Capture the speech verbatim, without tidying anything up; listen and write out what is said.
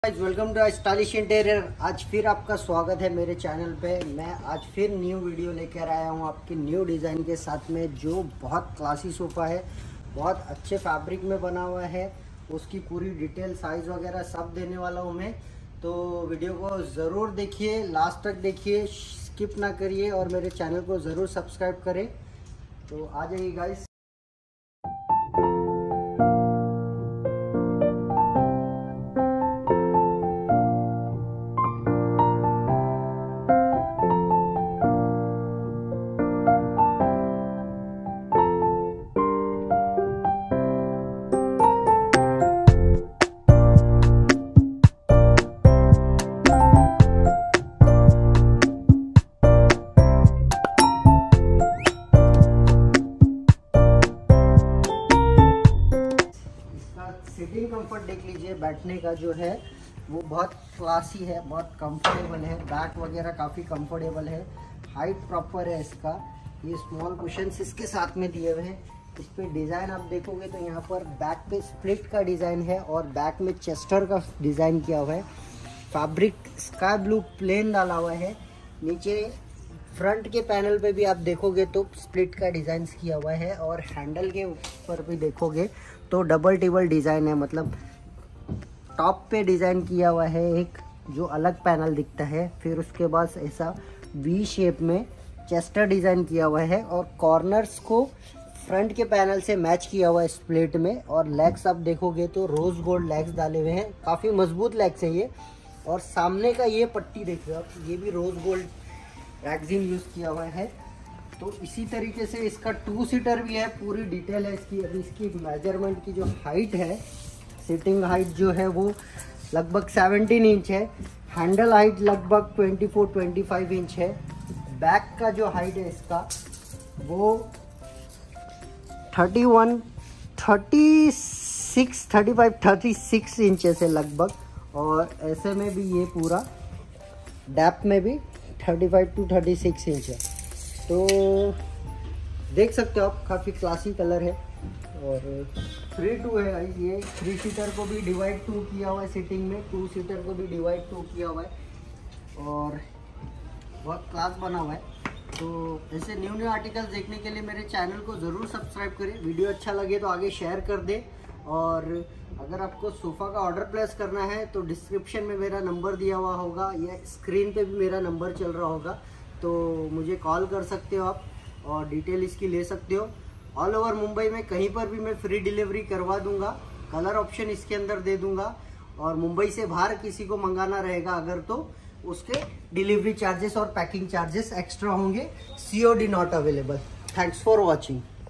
Welcome to stylish interior. आज फिर आपका स्वागत है मेरे चैनल पे। मैं आज फिर न्यू वीडियो लेकर आया हूँ आपकी न्यू डिज़ाइन के साथ में, जो बहुत क्लासी सोफ़ा है, बहुत अच्छे फैब्रिक में बना हुआ है। उसकी पूरी डिटेल साइज़ वगैरह सब देने वाला हूँ मैं, तो वीडियो को ज़रूर देखिए, लास्ट तक देखिए, स्किप ना करिए और मेरे चैनल को ज़रूर सब्सक्राइब करें। तो आ जाइए गाइस। सीटिंग कंफर्ट देख लीजिए, बैठने का जो है वो बहुत क्लासी है, बहुत कंफर्टेबल है। बैक वगैरह काफ़ी कंफर्टेबल है, हाइट प्रॉपर है इसका। ये स्मॉल कुशन्स इसके साथ में दिए हुए हैं। इस पे डिज़ाइन आप देखोगे तो यहाँ पर बैक पे स्प्लिट का डिज़ाइन है और बैक में चेस्टर का डिज़ाइन किया हुआ है। फैब्रिक स्काई ब्लू प्लेन डाला हुआ है। नीचे फ्रंट के पैनल पे भी आप देखोगे तो स्प्लिट का डिज़ाइन किया हुआ है और हैंडल के ऊपर भी देखोगे तो डबल टेबल डिज़ाइन है, मतलब टॉप पे डिज़ाइन किया हुआ है एक, जो अलग पैनल दिखता है। फिर उसके बाद ऐसा वी शेप में चेस्टर डिज़ाइन किया हुआ है और कॉर्नर्स को फ्रंट के पैनल से मैच किया हुआ है स्प्लिट में। और लेग्स आप देखोगे तो रोज़ गोल्ड लेग्स डाले हुए हैं, काफ़ी मजबूत लेग्स है ये। और सामने का ये पट्टी देख रहे हो आप, ये भी रोज़ गोल्ड रैक्सिन यूज़ किया हुआ है। तो इसी तरीके से इसका टू सीटर भी है, पूरी डिटेल है इसकी। अभी इसकी मेजरमेंट की जो हाइट है, सिटिंग हाइट जो है वो लगभग सत्रह इंच है। हैंडल हाइट लगभग चौबीस पच्चीस इंच है। बैक का जो हाइट है इसका वो इकतीस छत्तीस पैंतीस छत्तीस इंचेस है लगभग। और ऐसे में भी ये पूरा डेप्थ में भी पैंतीस टू छत्तीस इंच है। तो देख सकते हो आप, काफ़ी क्लासी कलर है। और थ्री टू है गाइस, ये थ्री सीटर को भी डिवाइड टू किया हुआ है सीटिंग में, टू सीटर को भी डिवाइड टू किया हुआ है और बहुत क्लास बना हुआ है। तो ऐसे न्यू न्यू आर्टिकल्स देखने के लिए मेरे चैनल को ज़रूर सब्सक्राइब करें। वीडियो अच्छा लगे तो आगे शेयर कर दें। और अगर आपको सोफ़ा का ऑर्डर प्लेस करना है तो डिस्क्रिप्शन में मेरा नंबर दिया हुआ होगा या स्क्रीन पे भी मेरा नंबर चल रहा होगा, तो मुझे कॉल कर सकते हो आप और डिटेल इसकी ले सकते हो। ऑल ओवर मुंबई में कहीं पर भी मैं फ्री डिलीवरी करवा दूंगा, कलर ऑप्शन इसके अंदर दे दूंगा। और मुंबई से बाहर किसी को मंगाना रहेगा अगर, तो उसके डिलीवरी चार्जेस और पैकिंग चार्जेस एक्स्ट्रा होंगे। COD not available. Thanks for watching.